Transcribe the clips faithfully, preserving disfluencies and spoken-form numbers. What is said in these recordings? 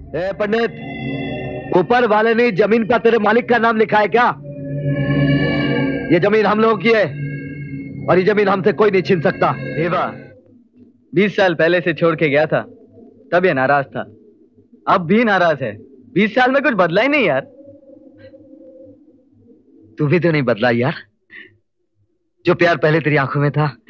ए पंडित, ऊपर वाले ने जमीन का तेरे मालिक का नाम लिखा है क्या? ये जमीन हम लोगों की है और ये जमीन हमसे कोई नहीं छीन सकता। देवा, बीस साल पहले से छोड़ के गया था, तब ये नाराज था, अब भी नाराज है। बीस साल में कुछ बदला ही नहीं यार। तू भी तो नहीं बदला यार। जो प्यार पहले तेरी आंखों में था,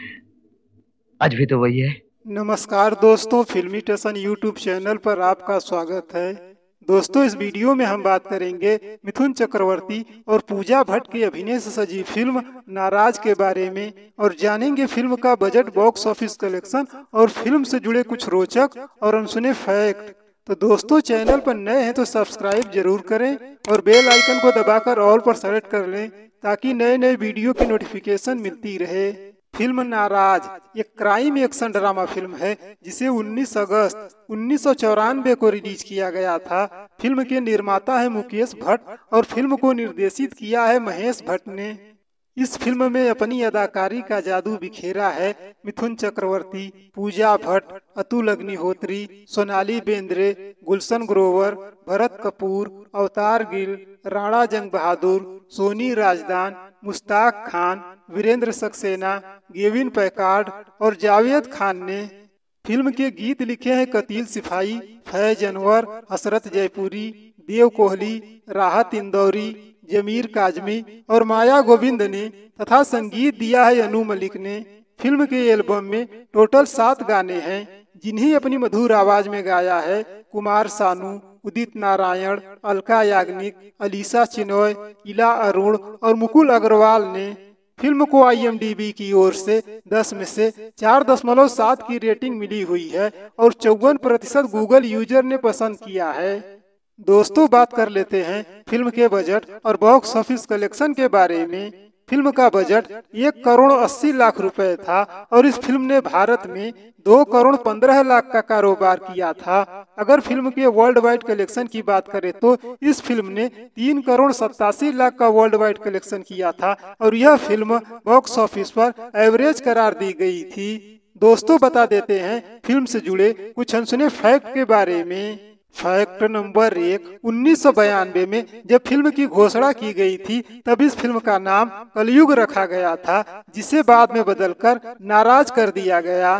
आज भी तो वही है। नमस्कार दोस्तों, फिल्मी स्टेशन यूट्यूब चैनल पर आपका स्वागत है। दोस्तों, इस वीडियो में हम बात करेंगे मिथुन चक्रवर्ती और पूजा भट्ट के अभिनय से सजी फिल्म नाराज के बारे में और जानेंगे फिल्म का बजट, बॉक्स ऑफिस कलेक्शन और फिल्म से जुड़े कुछ रोचक और अनसुने फैक्ट। तो दोस्तों, चैनल पर नए हैं तो सब्सक्राइब जरूर करें और बेल आइकन को दबाकर ऑल पर सेलेक्ट कर लें ताकि नए नए वीडियो की नोटिफिकेशन मिलती रहे। फिल्म नाराज एक क्राइम एक्शन ड्रामा फिल्म है जिसे उन्नीस अगस्त उन्नीस सौ चौरानवे को रिलीज किया गया था। फिल्म के निर्माता है मुकेश भट्ट और फिल्म को निर्देशित किया है महेश भट्ट ने। इस फिल्म में अपनी अदाकारी का जादू बिखेरा है मिथुन चक्रवर्ती, पूजा भट्ट, अतुल अग्निहोत्री, सोनाली बेंद्रे, गुलशन ग्रोवर, भरत कपूर, अवतार गिल, राणा जंग बहादुर, सोनी राजदान, मुश्ताक खान, वीरेंद्र सक्सेना, गेविन पैकार्ड और जावेद खान ने। फिल्म के गीत लिखे हैं कतील सिपाही, फैज अनवर, हसरत जयपुरी, देव कोहली, राहत इंदौरी, जमीर काजमी और माया गोविंद ने तथा संगीत दिया है अनु मलिक ने। फिल्म के एल्बम में टोटल सात गाने हैं जिन्हें अपनी मधुर आवाज में गाया है कुमार सानू, उदित नारायण, अलका याग्निक, अलीसा चिनॉय, इला अरुण और मुकुल अग्रवाल ने। फिल्म को आई एम डी बी की ओर से दस में से चार दशमलव सात की रेटिंग मिली हुई है और चौवन प्रतिशत गूगल यूजर ने पसंद किया है। दोस्तों, बात कर लेते हैं फिल्म के बजट और बॉक्स ऑफिस कलेक्शन के बारे में। फिल्म का बजट एक करोड़ अस्सी लाख रुपए था और इस फिल्म ने भारत में दो करोड़ पंद्रह लाख का कारोबार किया था। अगर फिल्म के वर्ल्ड वाइड कलेक्शन की बात करें तो इस फिल्म ने तीन करोड़ सत्तासी लाख का वर्ल्ड वाइड कलेक्शन किया था और यह फिल्म बॉक्स ऑफिस पर एवरेज करार दी गई थी। दोस्तों, बता देते हैं फिल्म से जुड़े कुछ अनसुने फैक्ट के बारे में। फैक्ट नंबर एक, उन्नीस सौ बयानवे में जब फिल्म की घोषणा की गई थी तब इस फिल्म का नाम कलयुग रखा गया था, जिसे बाद में बदलकर नाराज कर दिया गया।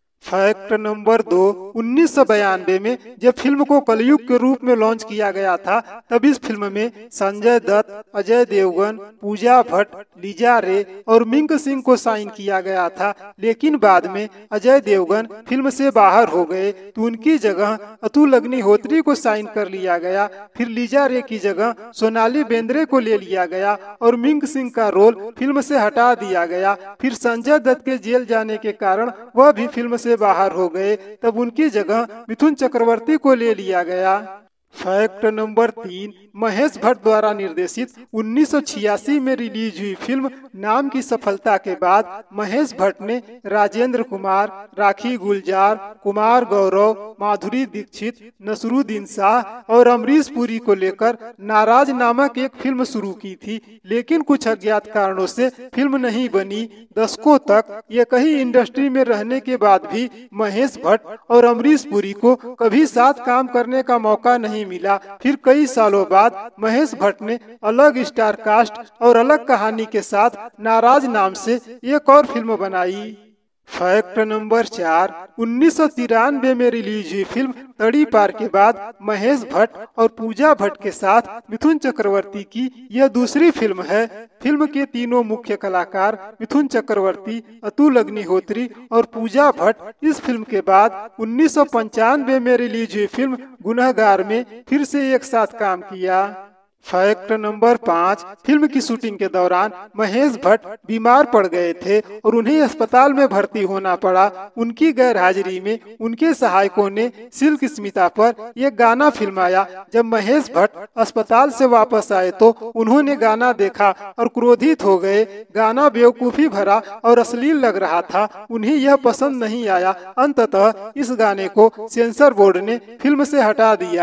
फैक्ट नंबर दो, उन्नीस सौ बयानवे में जब फिल्म को कलयुग के रूप में लॉन्च किया गया था तब इस फिल्म में संजय दत्त, अजय देवगन, पूजा भट्ट, लीजा रे और मिंग सिंह को साइन किया गया था, लेकिन बाद में अजय देवगन फिल्म से बाहर हो गए तो उनकी जगह अतुल अग्निहोत्री को साइन कर लिया गया। फिर लीजा रे की जगह सोनाली बेंद्रे को ले लिया गया और मिंग सिंह का रोल फिल्म से हटा दिया गया। फिर संजय दत्त के जेल जाने के कारण वह भी फिल्म से बाहर हो गए, तब उनकी जगह मिथुन चक्रवर्ती को ले लिया गया। फैक्ट नंबर तीन, महेश भट्ट द्वारा निर्देशित उन्नीस सौ छियासी में रिलीज हुई फिल्म नाम की सफलता के बाद महेश भट्ट ने राजेंद्र कुमार, राखी गुलजार, कुमार गौरव, माधुरी दीक्षित, नसरुद्दीन शाह और अमरीश पुरी को लेकर नाराज नामक एक फिल्म शुरू की थी, लेकिन कुछ अज्ञात कारणों से फिल्म नहीं बनी। दशकों तक ये कहीं इंडस्ट्री में रहने के बाद भी महेश भट्ट और अमरीश पुरी को कभी साथ काम करने का मौका नहीं मिला। फिर कई सालों बाद महेश भट्ट ने अलग स्टार कास्ट और अलग कहानी के साथ नाराज नाम से एक और फिल्म बनाई। फैक्ट नंबर चार, उन्नीस सौ तिरानवे में रिलीज हुई फिल्म तड़ी पार के बाद महेश भट्ट और पूजा भट्ट के साथ मिथुन चक्रवर्ती की यह दूसरी फिल्म है। फिल्म के तीनों मुख्य कलाकार मिथुन चक्रवर्ती, अतुल अग्निहोत्री और पूजा भट्ट इस फिल्म के बाद उन्नीस सौ पंचानवे में रिलीज हुई फिल्म गुनहगार में फिर से एक साथ काम किया। फैक्ट नंबर पाँच, फिल्म की शूटिंग के दौरान महेश भट्ट बीमार पड़ गए थे और उन्हें अस्पताल में भर्ती होना पड़ा। उनकी गैर हाजिरी में उनके सहायकों ने सिल्क स्मिता पर एक गाना फिल्माया। जब महेश भट्ट अस्पताल से वापस आए तो उन्होंने गाना देखा और क्रोधित हो गए। गाना बेवकूफी भरा और अश्लील लग रहा था, उन्हें यह पसंद नहीं आया। अंततः इस गाने को सेंसर बोर्ड ने फिल्म से हटा दिया।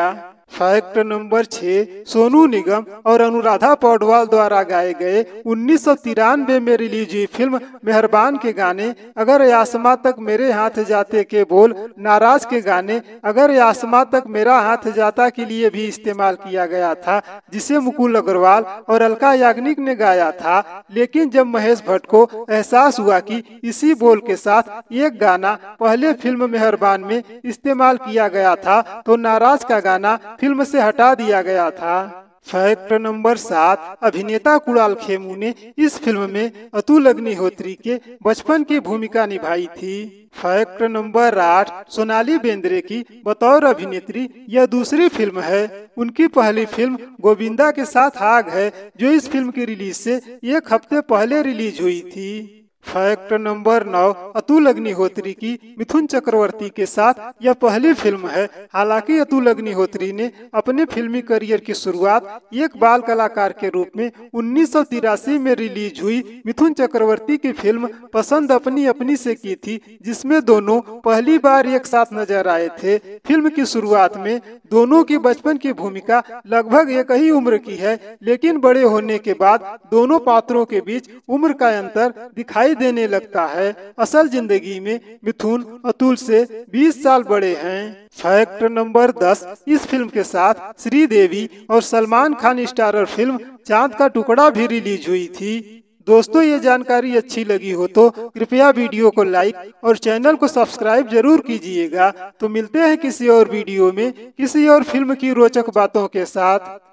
फैक्ट नंबर छह, सोनू निगम और अनुराधा पौडवाल द्वारा गाए गए उन्नीस सौ तिरानवे में रिलीज हुई फिल्म मेहरबान के गाने अगर ये आसमां तक मेरे हाथ जाते के बोल, नाराज के गाने अगर ये आसमां तक मेरा हाथ जाता के लिए भी इस्तेमाल किया गया था, जिसे मुकुल अग्रवाल और अलका याग्निक ने गाया था। लेकिन जब महेश भट्ट को एहसास हुआ कि इसी बोल के साथ एक गाना पहले फिल्म मेहरबान में इस्तेमाल किया गया था, तो नाराज का गाना फिल्म से हटा दिया गया था। फैक्ट नंबर सात, अभिनेता कुणाल खेमू ने इस फिल्म में अतुल अग्निहोत्री के बचपन की भूमिका निभाई थी। फैक्ट नंबर आठ, सोनाली बेंद्रे की बतौर अभिनेत्री यह दूसरी फिल्म है। उनकी पहली फिल्म गोविंदा के साथ आग है, जो इस फिल्म की रिलीज से एक हफ्ते पहले रिलीज हुई थी। फैक्ट नंबर नौ, अतुल अग्निहोत्री की मिथुन चक्रवर्ती के साथ यह पहली फिल्म है। हालांकि अतुल अग्निहोत्री ने अपने फिल्मी करियर की शुरुआत एक बाल कलाकार के रूप में उन्नीस सौ तिरासी में रिलीज हुई मिथुन चक्रवर्ती की फिल्म पसंद अपनी अपनी से की थी, जिसमें दोनों पहली बार एक साथ नजर आए थे। फिल्म की शुरुआत में दोनों की बचपन की भूमिका लगभग एक ही उम्र की है, लेकिन बड़े होने के बाद दोनों पात्रों के बीच उम्र का अंतर दिखाई देने लगता है। असल जिंदगी में मिथुन अतुल से बीस साल बड़े हैं। फैक्ट नंबर दस, इस फिल्म के साथ श्रीदेवी और सलमान खान स्टारर फिल्म चांद का टुकड़ा भी रिलीज हुई थी। दोस्तों, ये जानकारी अच्छी लगी हो तो कृपया वीडियो को लाइक और चैनल को सब्सक्राइब जरूर कीजिएगा। तो मिलते हैं किसी और वीडियो में किसी और फिल्म की रोचक बातों के साथ।